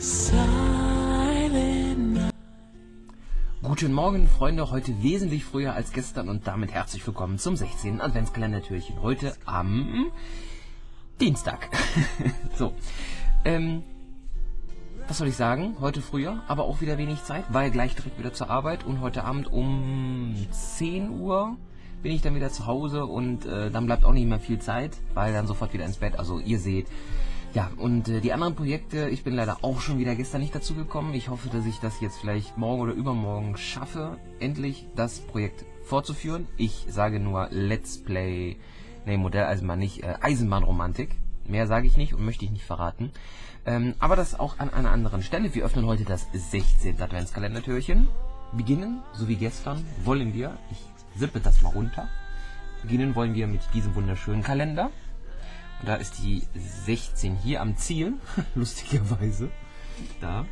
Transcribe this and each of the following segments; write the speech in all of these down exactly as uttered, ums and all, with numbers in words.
Guten Morgen, Freunde, heute wesentlich früher als gestern und damit herzlich willkommen zum sechzehnten Adventskalendertürchen. Heute am Dienstag. So, ähm, was soll ich sagen? Heute früher, aber auch wieder wenig Zeit, weil gleich direkt wieder zur Arbeit und heute Abend um zehn Uhr bin ich dann wieder zu Hause und äh, dann bleibt auch nicht mehr viel Zeit, weil dann sofort wieder ins Bett, also ihr seht. Ja, und äh, die anderen Projekte, ich bin leider auch schon wieder gestern nicht dazu gekommen. Ich hoffe, dass ich das jetzt vielleicht morgen oder übermorgen schaffe, endlich das Projekt fortzuführen. Ich sage nur Let's Play, nee, Modelleisenbahn nicht, äh, Eisenbahnromantik. Mehr sage ich nicht und möchte ich nicht verraten. Ähm, aber das auch an einer anderen Stelle. Wir öffnen heute das sechzehnte Adventskalendertürchen. Beginnen, so wie gestern, wollen wir, ich sippe das mal runter, beginnen wollen wir mit diesem wunderschönen Kalender. Und da ist die sechzehn hier am Ziel, lustigerweise, da.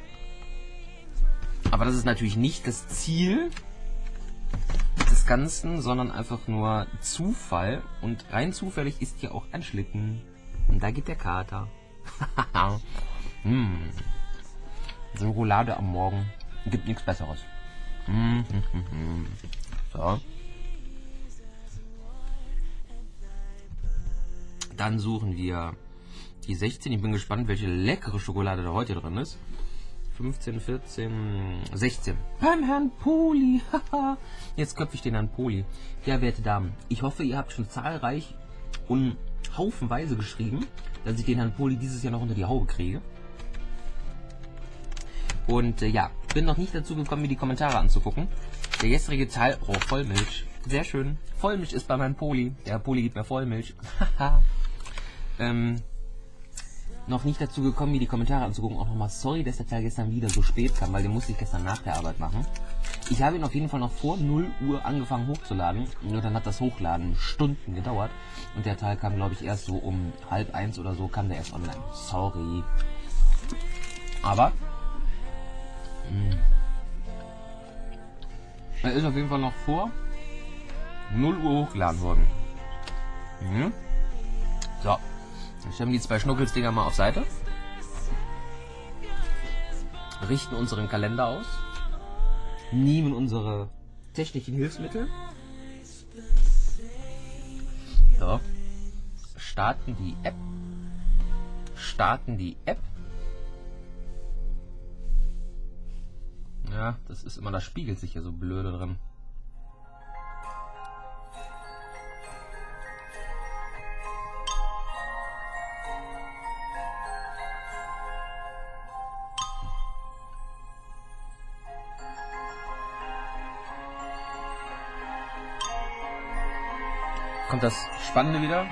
Aber das ist natürlich nicht das Ziel des Ganzen, sondern einfach nur Zufall. Und rein zufällig ist hier auch ein Schlitten. Und da geht der Kater. mm. Schokolade am Morgen, gibt nichts Besseres. Mm -hmm. So. Dann suchen wir die sechzehn. Ich bin gespannt, welche leckere Schokolade da heute drin ist. fünfzehn, vierzehn, sechzehn. Beim Herrn Poli. Jetzt köpfe ich den Herrn Poli. Ja, werte Damen, ich hoffe, ihr habt schon zahlreich und haufenweise geschrieben, dass ich den Herrn Poli dieses Jahr noch unter die Haube kriege. Und äh, ja, bin noch nicht dazu gekommen, mir die Kommentare anzugucken. Der gestrige Teil, oh, Vollmilch. Sehr schön. Vollmilch ist bei meinem Poli. Der Herr Poli gibt mir Vollmilch. Haha. Ähm, noch nicht dazu gekommen, mir die Kommentare anzugucken. Auch nochmal sorry, dass der Teil gestern wieder so spät kam, weil den musste ich gestern nach der Arbeit machen. Ich habe ihn auf jeden Fall noch vor null Uhr angefangen hochzuladen. Nur dann hat das Hochladen Stunden gedauert. Und der Teil kam, glaube ich, erst so um halb eins oder so, kam der erst online. Sorry. Aber mh, er ist auf jeden Fall noch vor null Uhr hochgeladen worden. Mhm. So. Dann stellen wir die zwei Schnuckelsdinger mal auf Seite. Richten unseren Kalender aus. Nehmen unsere technischen Hilfsmittel. So. Starten die App. Starten die App. Ja, das ist immer, das spiegelt sich ja so blöde drin. Kommt das Spannende wieder?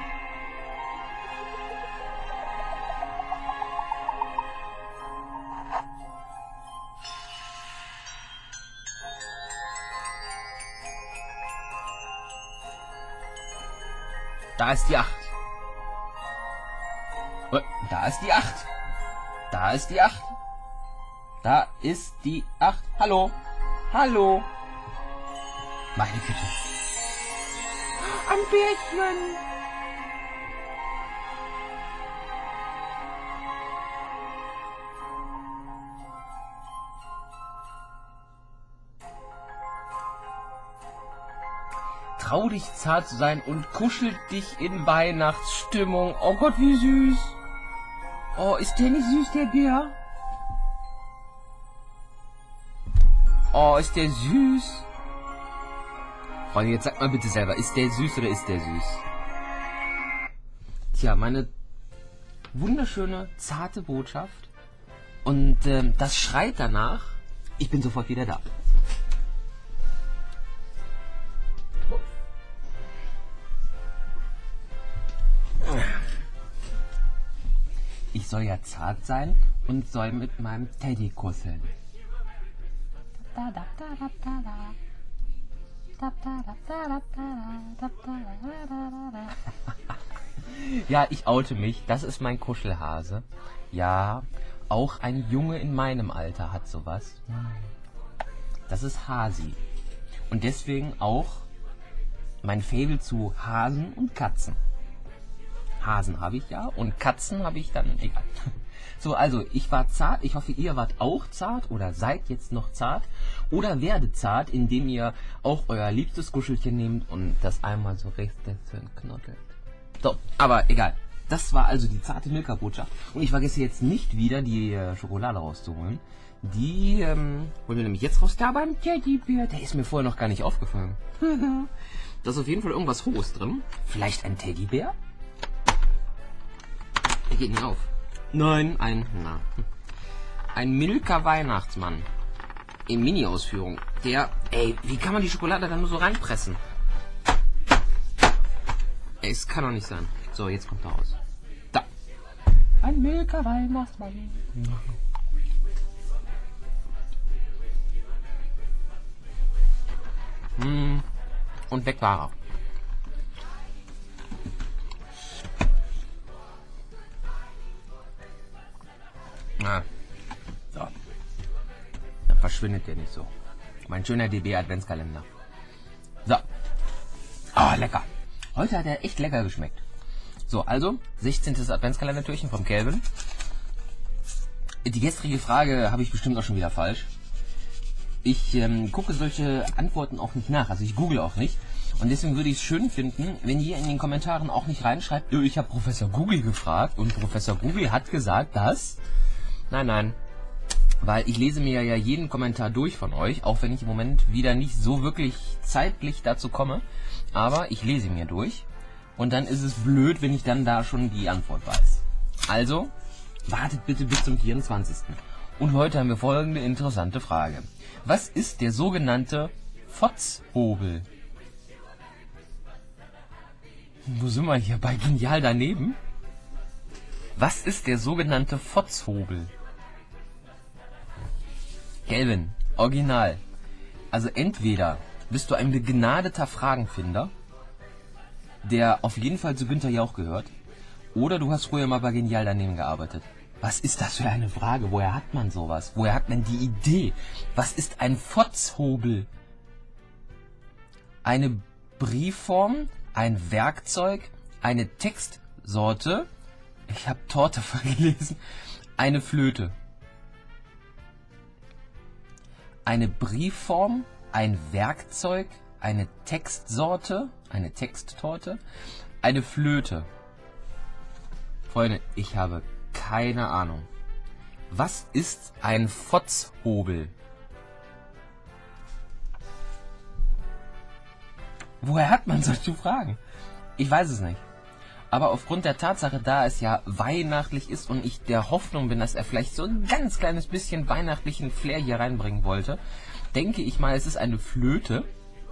Da ist die acht. Da ist die acht. Da ist die acht. Da ist die acht. Hallo. Hallo. Meine Güte. Ein Bärchen. Trau dich zart zu sein und kuschelt dich in Weihnachtsstimmung. Oh Gott, wie süß. Oh, ist der nicht süß, der Bär? Oh, ist der süß. Freunde, jetzt sagt mal bitte selber, ist der süß oder ist der süß? Tja, meine wunderschöne, zarte Botschaft. Und ähm, das schreit danach, ich bin sofort wieder da. Ich soll ja zart sein und soll mit meinem Teddy kusseln. Da, da, da, da, da, da. Ja, ich oute mich. Das ist mein Kuschelhase. Ja, auch ein Junge in meinem Alter hat sowas. Das ist Hasi. Und deswegen auch mein Faible zu Hasen und Katzen. Hasen habe ich ja und Katzen habe ich dann, egal. So, also, ich war zart. Ich hoffe, ihr wart auch zart oder seid jetzt noch zart. Oder werdet zart, indem ihr auch euer liebstes Kuschelchen nehmt und das einmal so rechts knottelt. So, aber egal. Das war also die zarte Milka-Botschaft. Und ich vergesse jetzt nicht wieder, die äh, Schokolade rauszuholen. Die ähm, holen wir nämlich jetzt raus. Da beim Teddybär. Der ist mir vorher noch gar nicht aufgefallen. Da ist auf jeden Fall irgendwas Hohes drin. Vielleicht ein Teddybär? Der geht nicht auf. Nein, ein... Na. Ein Milka-Weihnachtsmann. In Mini-Ausführung. Der... Ey, wie kann man die Schokolade da nur so reinpressen? Ey, es kann doch nicht sein. So, jetzt kommt er raus. Da. Ein Milka-Weihnachtsmann. Hm. Und weg war er. Na. So. Dann verschwindet der nicht so. Mein schöner D B-Adventskalender. So. Ah, lecker. Heute hat er echt lecker geschmeckt. So, also, sechzehntes Adventskalendertürchen vom Kelvin. Die gestrige Frage habe ich bestimmt auch schon wieder falsch. Ich ähm, gucke solche Antworten auch nicht nach, also ich google auch nicht. Und deswegen würde ich es schön finden, wenn ihr in den Kommentaren auch nicht reinschreibt, ich habe Professor Google gefragt und Professor Google hat gesagt, dass... Nein, nein. Weil ich lese mir ja jeden Kommentar durch von euch, auch wenn ich im Moment wieder nicht so wirklich zeitlich dazu komme. Aber ich lese mir durch. Und dann ist es blöd, wenn ich dann da schon die Antwort weiß. Also, wartet bitte bis zum vierundzwanzigsten Und heute haben wir folgende interessante Frage. Was ist der sogenannte Fotzhobel? Wo sind wir hier? Bei Genial daneben? Was ist der sogenannte Fotzhobel? Kelvin, original. Also entweder bist du ein begnadeter Fragenfinder, der auf jeden Fall zu Günther Jauch gehört, oder du hast früher mal bei Genial daneben gearbeitet. Was ist das für eine Frage? Woher hat man sowas? Woher hat man die Idee? Was ist ein Fotzhobel? Eine Briefform, ein Werkzeug, eine Textsorte, ich habe Torte verlesen, eine Flöte. Eine Briefform, ein Werkzeug, eine Textsorte, eine Texttorte, eine Flöte. Freunde, ich habe keine Ahnung. Was ist ein Fotzhobel? Woher hat man solche Fragen? Ich weiß es nicht. Aber aufgrund der Tatsache, da es ja weihnachtlich ist und ich der Hoffnung bin, dass er vielleicht so ein ganz kleines bisschen weihnachtlichen Flair hier reinbringen wollte, denke ich mal, es ist eine Flöte.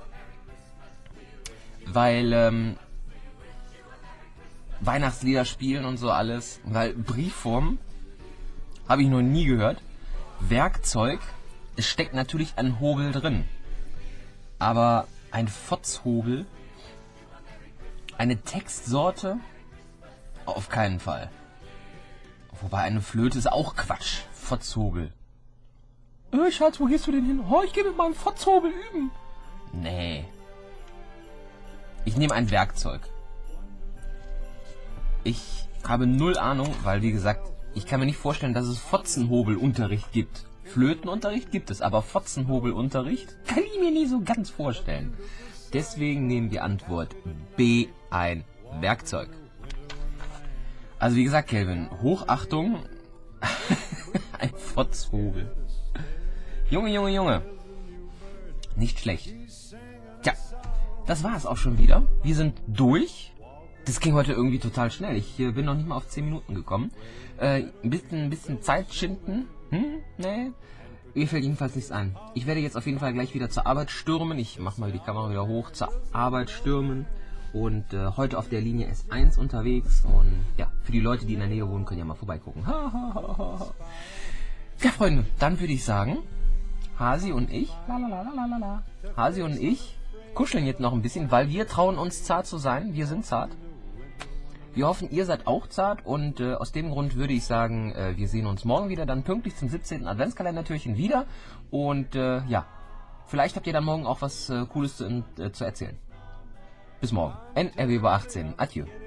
Weil ähm, Weihnachtslieder spielen und so alles. Weil Briefform habe ich noch nie gehört. Werkzeug, es steckt natürlich ein Hobel drin. Aber ein Fotzhobel, eine Textsorte, auf keinen Fall. Wobei eine Flöte ist auch Quatsch. Fotzhobel. Äh, Schatz, wo gehst du denn hin? Oh, ich gehe mit meinem Fotzhobel üben. Nee. Ich nehme ein Werkzeug. Ich habe null Ahnung, weil wie gesagt, ich kann mir nicht vorstellen, dass es Fotzenhobelunterricht gibt. Flötenunterricht gibt es, aber Fotzenhobelunterricht kann ich mir nie so ganz vorstellen. Deswegen nehmen wir Antwort B, ein Werkzeug. Also wie gesagt, Kelvin, Hochachtung, ein Fotzhobel. Junge, Junge, Junge. Nicht schlecht. Tja, das war es auch schon wieder. Wir sind durch. Das ging heute irgendwie total schnell. Ich äh, bin noch nicht mal auf zehn Minuten gekommen. Äh, ein bisschen, ein bisschen Zeit schinden. Hm? Nee. Mir fällt jedenfalls nichts ein. Ich werde jetzt auf jeden Fall gleich wieder zur Arbeit stürmen. Ich mache mal die Kamera wieder hoch. Zur Arbeit stürmen. Und äh, heute auf der Linie S eins unterwegs. Und ja, für die Leute, die in der Nähe wohnen, können ja mal vorbeigucken. Ha, ha, ha, ha. Ja, Freunde, dann würde ich sagen, Hasi und ich, lalalala, Hasi und ich kuscheln jetzt noch ein bisschen, weil wir trauen uns zart zu sein. Wir sind zart. Wir hoffen, ihr seid auch zart und äh, aus dem Grund würde ich sagen, äh, wir sehen uns morgen wieder, dann pünktlich zum siebzehnten Adventskalendertürchen wieder. Und äh, ja, vielleicht habt ihr dann morgen auch was äh, Cooles zu, äh, zu erzählen. Bis morgen. N R W achtzehn. Adieu.